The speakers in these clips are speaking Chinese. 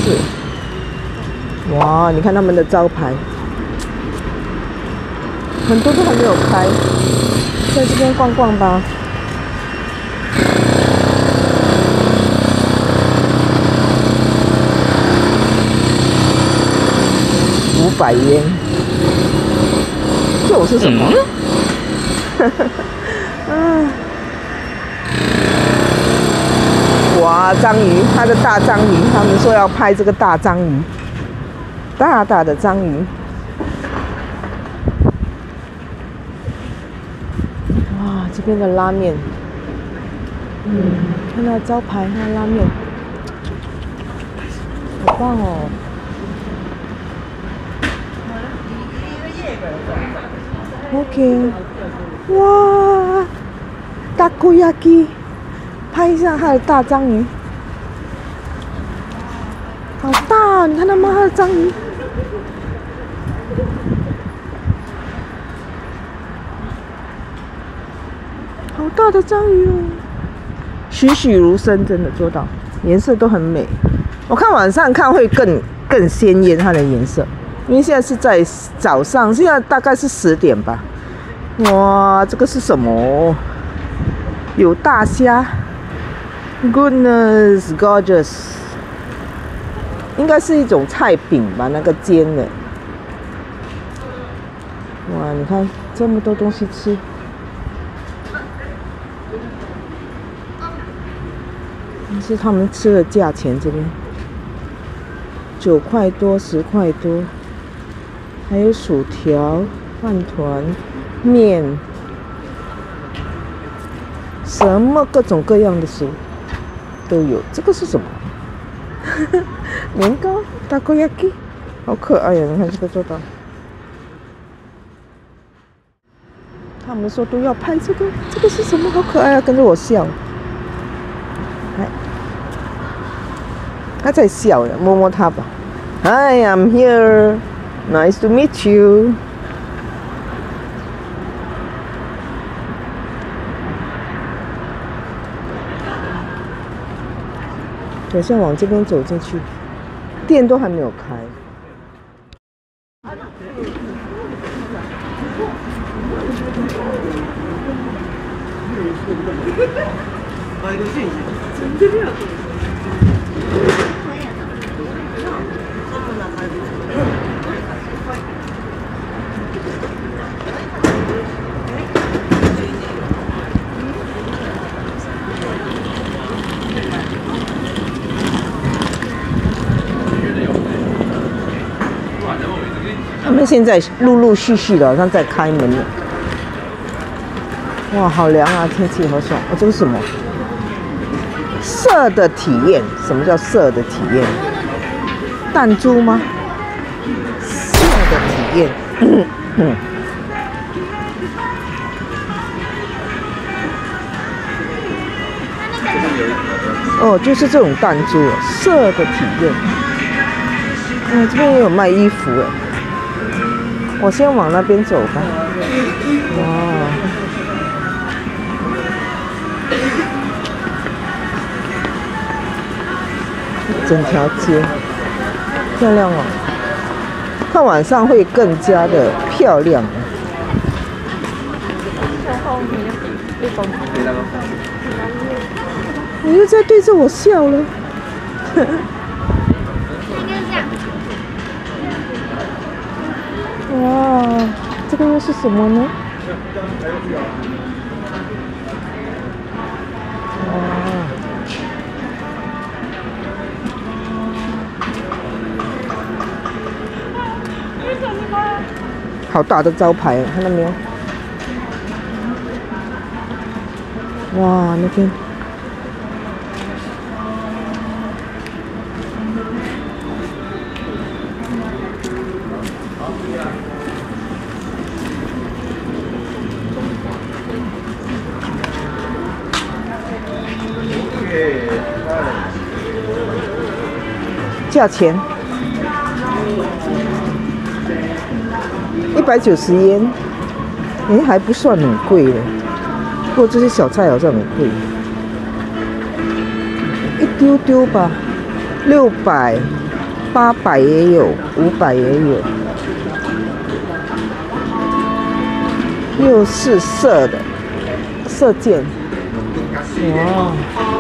是。哇，你看他们的招牌，很多都还没有开，在这边逛逛吧。500元，这种是什么？哇，章鱼，它的大章鱼，他们说要拍这个大章鱼，大大的章鱼。哇，这边的拉面，看它的招牌，它的拉面，好棒哦。OK， 哇，takoyaki， 拍一下它的大章鱼，好大！你看它妈的章鱼，好大的章鱼哦，栩栩如生，真的做到，颜色都很美。我看晚上看会更鲜艳它的颜色。因为现在是在早上，现在大概是10点吧。哇，这个是什么？有大虾 ，Goodness gorgeous， 应该是一种菜饼吧，那个煎的。哇，你看这么多东西吃。这是他们吃的价钱，这边9块多、10块多。还有薯条、饭团、面，什么各种各样的食物都有。这个是什么？年糕 takoyaki， 好可爱呀！你看这个做到。他们说都要拍这个，这个是什么？好可爱啊！跟着我笑。来，他在笑呢，摸摸他吧。Hi, I'm here. Nice to meet you. 我先往这边走进去，店都还没有开。他们现在陆陆续续的，好像在开门了。哇，好凉啊，天气好爽。这是什么？色的体验？什么叫色的体验？弹珠吗？色的体验。哦，就是这种弹珠，色的体验。这边也有卖衣服哎。我先往那边走吧。哇，整条街漂亮哦，看晚上会更加的漂亮。你又在对着我笑了。哇，这个又是什么呢？哇，好大的招牌，看到没有？哇，那边。价钱190元，还不算很贵的。不过这些小菜好像很贵，一丢丢吧，600 800也有，500也有，又是射的射箭，哇！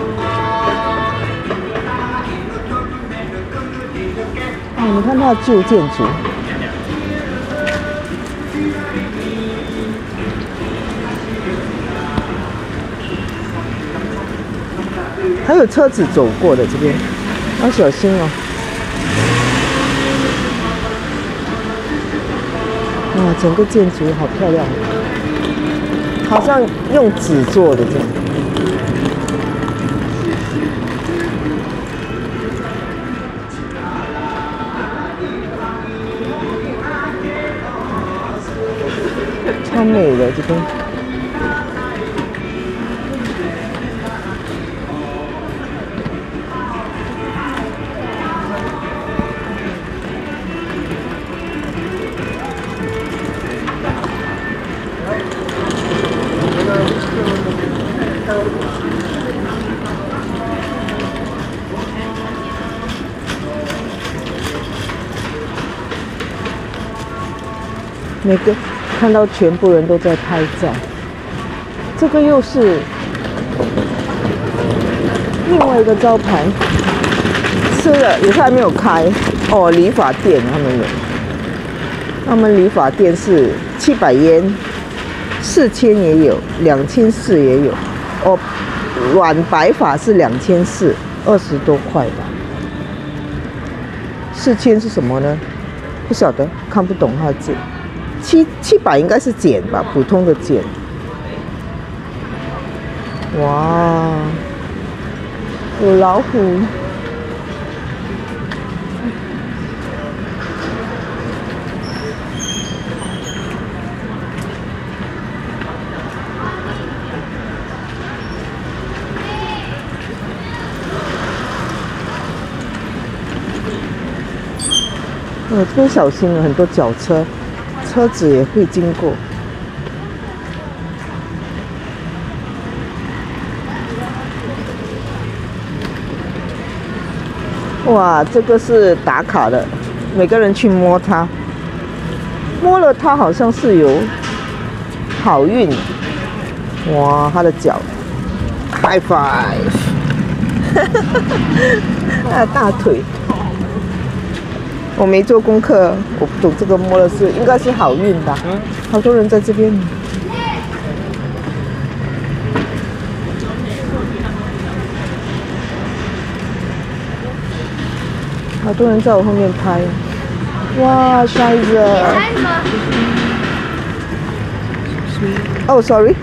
哦，你看它的旧建筑，还有车子走过的这边，要小心哦。哇，整个建筑好漂亮，好像用纸做的这样。超美的这边，每个看到全部人都在拍照，这个又是另外一个招牌，吃了也是还没有开哦。理发店他们理发店是700元，4000也有，2400也有。哦，软白发是2400，20多块吧。4000是什么呢？不晓得，看不懂它的字。700应该是剪吧，普通的剪。哇，有老虎。这边小心了，很多脚车。车子也会经过。哇，这个是打卡的，每个人去摸它，摸了它好像是有好运。哇，它的脚 ，high five， 它的大腿。我没做功课，我不懂这个摸的是应该是好运吧。好多人在这边。好多人在我后面拍。哇，帅子！哦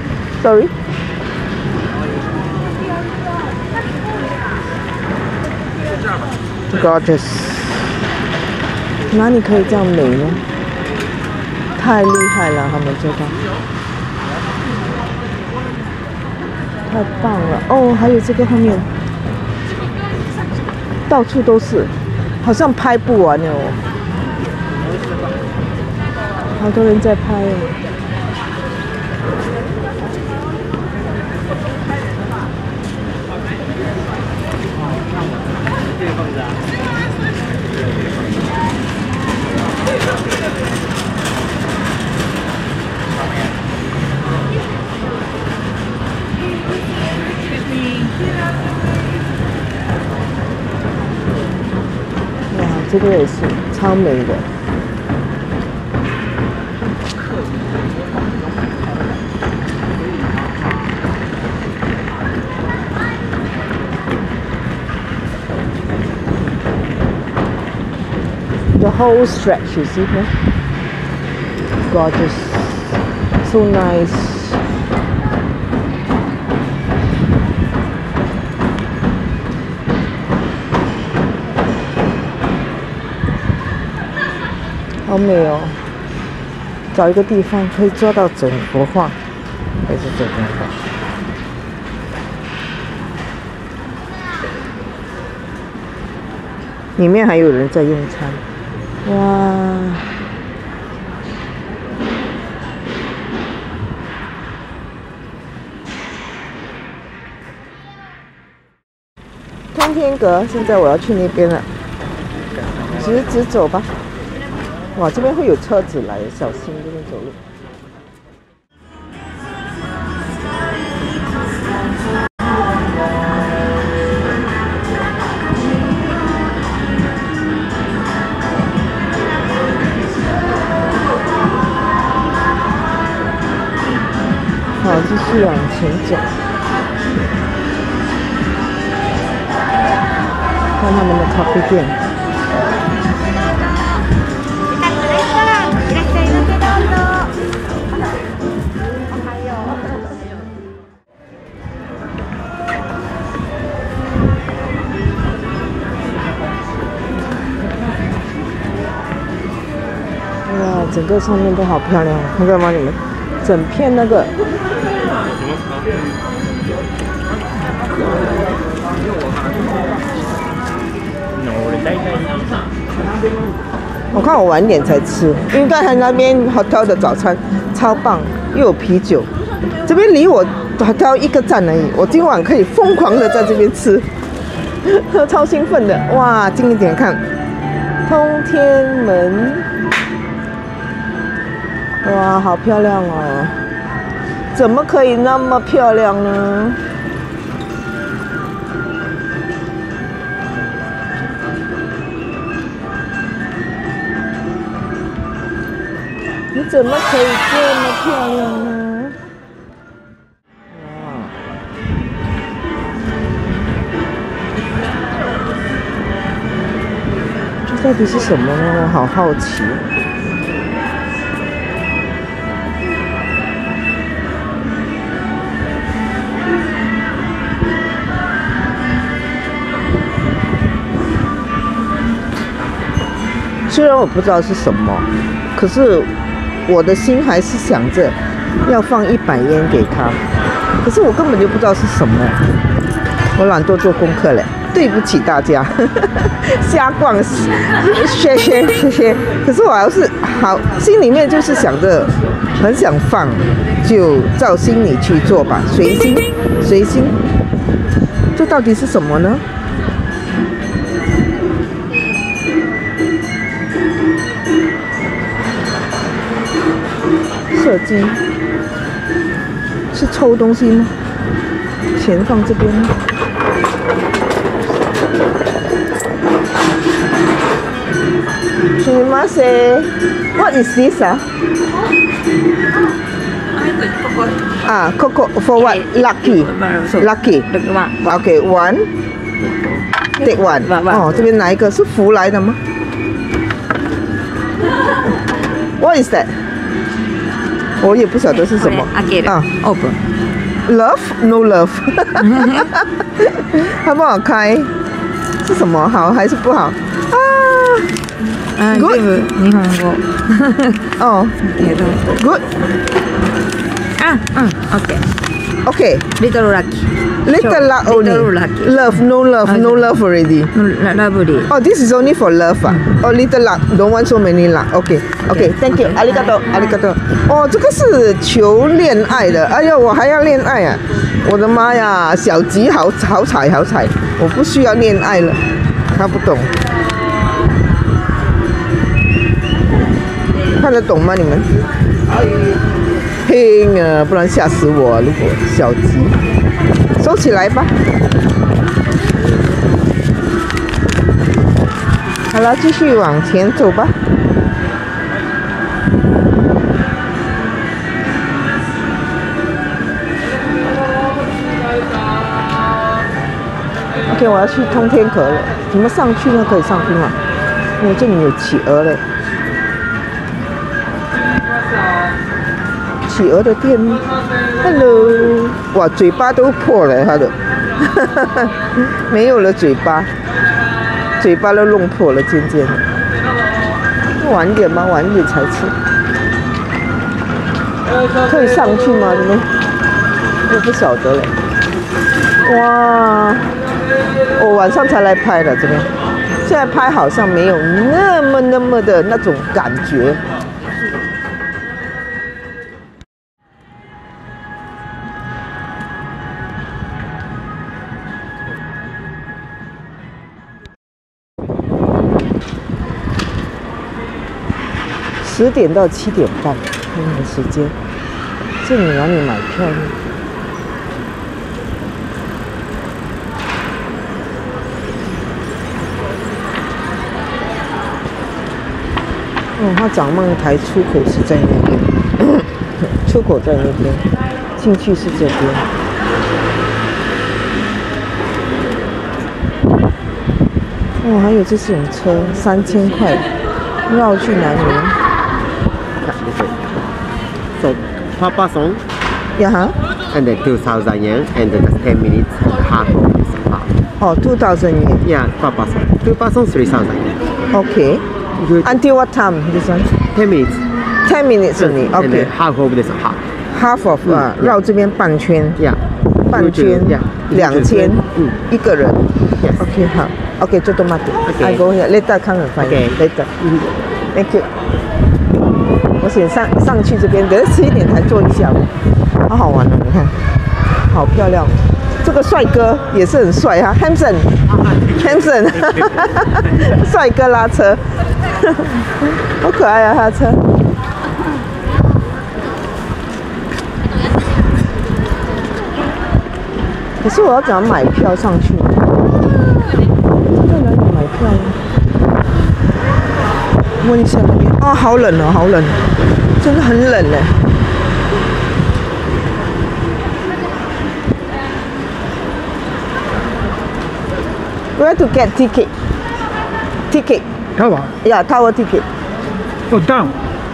，sorry。Gorgeous。哪里可以这样美呢？太厉害了，他们做到，太棒了！哦，还有这个后面，到处都是，好像拍不完哦，好多人在拍哦。哇，这个也是超美的。The whole stretch, you see here? Gorgeous, so nice.好美哦！找一个地方可以做到整幅画，还是这边画。里面还有人在用餐。哇！通天阁，现在我要去那边了。 直走吧。哇，这边会有车子来，小心这边走路。好，继续往前走，看他们的咖啡店。哇，整个上面都好漂亮，看到吗？你们，整片那个。我看我晚一点才吃，因为刚才那边 hotel 的早餐超棒，又有啤酒。这边离我 hotel 1个站而已，我今晚可以疯狂的在这边吃，超兴奋的。哇，近一点看，通天门，哇，好漂亮哦！怎么可以那么漂亮呢？你怎么可以这么漂亮呢？哇！这到底是什么呢？我好好奇。虽然我不知道是什么，可是我的心还是想着要放100元给他，可是我根本就不知道是什么，我懒惰做功课嘞，对不起大家，瞎逛，谢谢。可是我还是好，心里面就是想着很想放，就照心里去做吧，随心。这到底是什么呢？射击是抽东西吗？钱放这边吗？すみません。What is this? Coco for what? Lucky. Okay, one. Take one. 哦，这边哪一个是福来的吗 ？What is that?我也不晓得是什么啊 ，open love no love， 好不好开？是什么？好还是不好？啊 ，good， 日本語。 哦 ，good。OK。 Little lucky。 Little luck only. Love, no love already. Lovely. Oh, this is only for love 啊。Oh, little luck, don't want so many luck. OK, thank you. ありがとう。哦，这个是求恋爱的。哎呀，我还要恋爱啊！我的妈呀，小吉好彩，我不需要恋爱了。看不懂，看得懂吗？你们？拼啊，不然吓死我啊！如果小吉。收起来吧。好了，继续往前走吧。OK， 我要去通天阁了。怎么上去呢？可以上去吗？因为这里有企鹅嘞。企鹅的店 ，Hello， 哇，嘴巴都破了，它的，没有了嘴巴，嘴巴都弄破了，尖尖的。晚点吗？晚点才吃。可以上去吗？你们？我不晓得嘞。哇，我晚上才来拍的这边，现在拍好像没有那么的那种感觉。 10点到7点半，看你的时间。这里哪里买票呢？哦，它掌梦台出口是在那边，出口在那边，进去是这边。哦，还有这种车，3000块，绕去南园。 So, Papa song 呀哈。 and then 2,000 yen and then just 10 minutes half of this half. 哦，2000 yen. Yeah, per person. 2 person 3,000 yen. Okay. Good. Until what time? This one? 10 minutes. 10 minutes only. And then Okay. half of this half. Half of 绕这边半圈， Yeah. 半圈 2000，一个人。 Yes. OK 好 ，OK ちょっと待って。 Okay. I go here later come and find. Okay. Later. Thank you. 我想上去这边，可是11点才坐一下午，好好玩哦！你看，好漂亮。这个帅哥也是很帅哈 ，Hanson，帅哥拉车，好可爱啊，他的车。可是我要怎么买票上去？在哪里买票呢？问一下那边。啊，好冷哦，好冷，真的很冷嘞。Where to get ticket? Ticket? Tower. Yeah, tower ticket. Oh, down.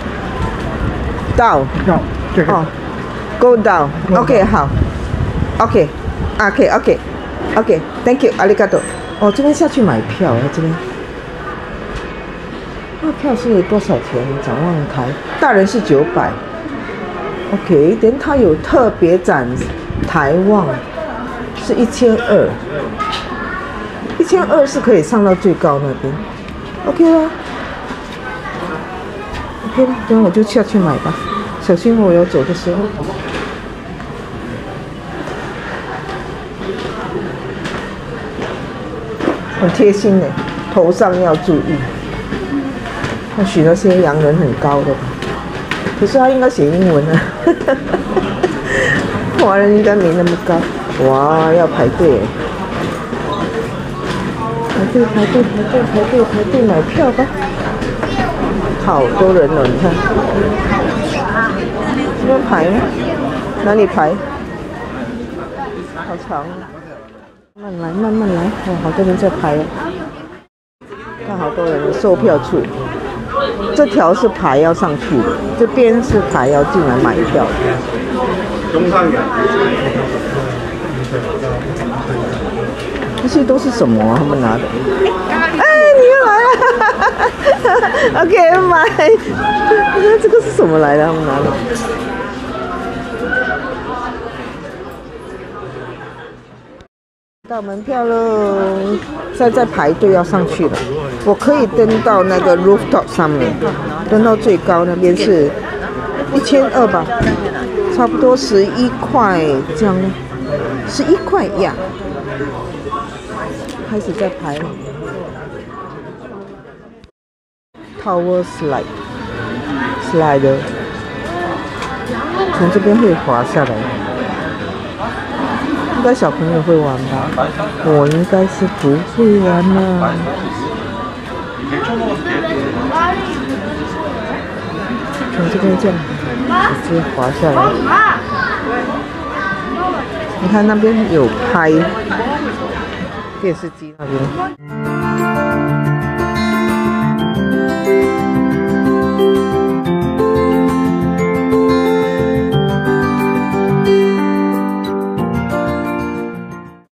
Down. Down. Check it. 哦 ，go down. Go OK， down 好。OK， OK， Thank you， 阿里嘎多。哦，这边下去买票啊，这边。那票是多少钱？展望台，大人是900。OK， 等它有特别展台望是1200。1200是可以上到最高那边。OK 啦。OK 了，等下我就下去买吧。小心我要走的时候。很贴心的，头上要注意。或许那些洋人很高的吧，可是他应该写英文啊。华人应该没那么高。哇，要排队耶！排队买票吧。好多人哦，你看。这边排吗？哪里排？好长啊！慢慢来，哦，好多人在排哦。看好多人的售票处，这条是排要上去的，这边是排要进来买票的。这些都是什么啊？他们拿的？哎，你又来了！OK， 买。这个是什么来的？他们拿的？到门票喽，现在在排队要上去了。我可以登到那个 rooftop 上面，登到最高那边是1200吧，差不多11块这样，11块呀。开始在排了。Tower slide， 从这边会滑下来。应该小朋友会玩吧，我应该是不会玩了。从这边这样直接滑下来。你看那边有拍电视机那边。